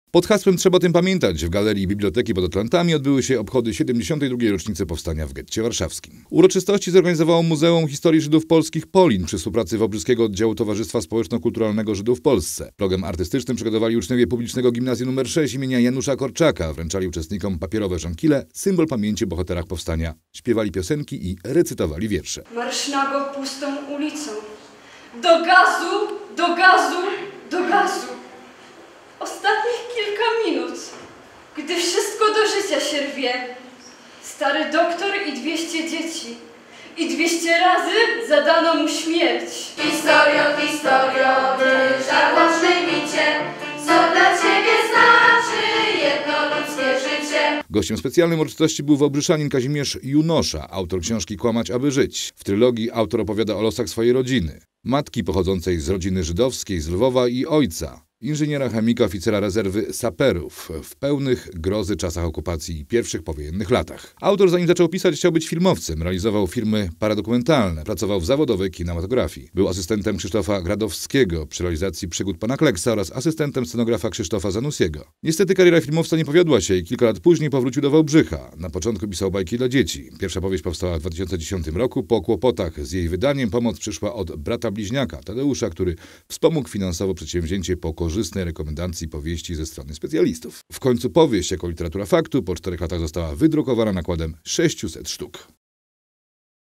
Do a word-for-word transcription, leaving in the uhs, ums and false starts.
Pod hasłem „Trzeba o tym pamiętać” w Galerii Biblioteki pod Atlantami odbyły się obchody siedemdziesiątej drugiej rocznicy powstania w getcie warszawskim. Uroczystości zorganizowało Muzeum Historii Żydów Polskich Polin przy współpracy Wałbrzyskiego Oddziału Towarzystwa Społeczno-Kulturalnego Żydów w Polsce. Progiem artystycznym przygotowali uczniowie Publicznego Gimnazjum numer sześć imienia Janusza Korczaka. Wręczali uczestnikom papierowe żonkile, symbol pamięci o bohaterach powstania. Śpiewali piosenki i recytowali wiersze. Marsz nago pustą ulicą. Do gazu, do gazu, do gazu. Ostatnich kilka minut, gdy wszystko do życia się rwie. Stary doktor i dwieście dzieci. I dwieście razy zadano mu śmierć. Historio, historio, ty żarłocznej micie, co dla ciebie znaczy jedno ludzkie życie. Gościem specjalnym uroczystości był wałbrzyszanin Kazimierz Junosza, autor książki Kłamać, aby żyć. W trylogii autor opowiada o losach swojej rodziny. Matki pochodzącej z rodziny żydowskiej z Lwowa i ojca, inżyniera chemika, oficera rezerwy saperów, w pełnych grozy czasach okupacji i pierwszych powojennych latach. Autor, zanim zaczął pisać, chciał być filmowcem, realizował filmy paradokumentalne, pracował w zawodowej kinematografii. Był asystentem Krzysztofa Gradowskiego przy realizacji Przygód pana Kleksa oraz asystentem scenografa Krzysztofa Zanussiego. Niestety kariera filmowca nie powiodła się i kilka lat później powrócił do Wałbrzycha. Na początku pisał bajki dla dzieci. Pierwsza powieść powstała w dwa tysiące dziesiątym roku. Po kłopotach z jej wydaniem pomoc przyszła od brata bliźniaka Tadeusza, który wspomógł finansowo przedsięwzięcie po korzystnej rekomendacji powieści ze strony specjalistów. W końcu powieść jako literatura faktu po czterech latach została wydrukowana nakładem sześciuset sztuk.